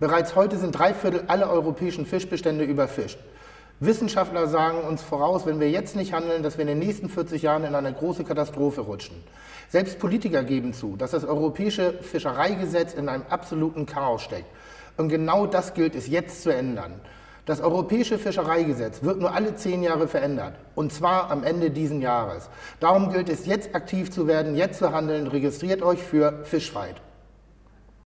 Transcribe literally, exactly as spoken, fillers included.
Bereits heute sind drei Viertel aller europäischen Fischbestände überfischt. Wissenschaftler sagen uns voraus, wenn wir jetzt nicht handeln, dass wir in den nächsten vierzig Jahren in eine große Katastrophe rutschen. Selbst Politiker geben zu, dass das europäische Fischereigesetz in einem absoluten Chaos steckt. Und genau das gilt es jetzt zu ändern. Das europäische Fischereigesetz wird nur alle zehn Jahre verändert, und zwar am Ende dieses Jahres. Darum gilt es jetzt aktiv zu werden, jetzt zu handeln. Registriert euch für Fischfight.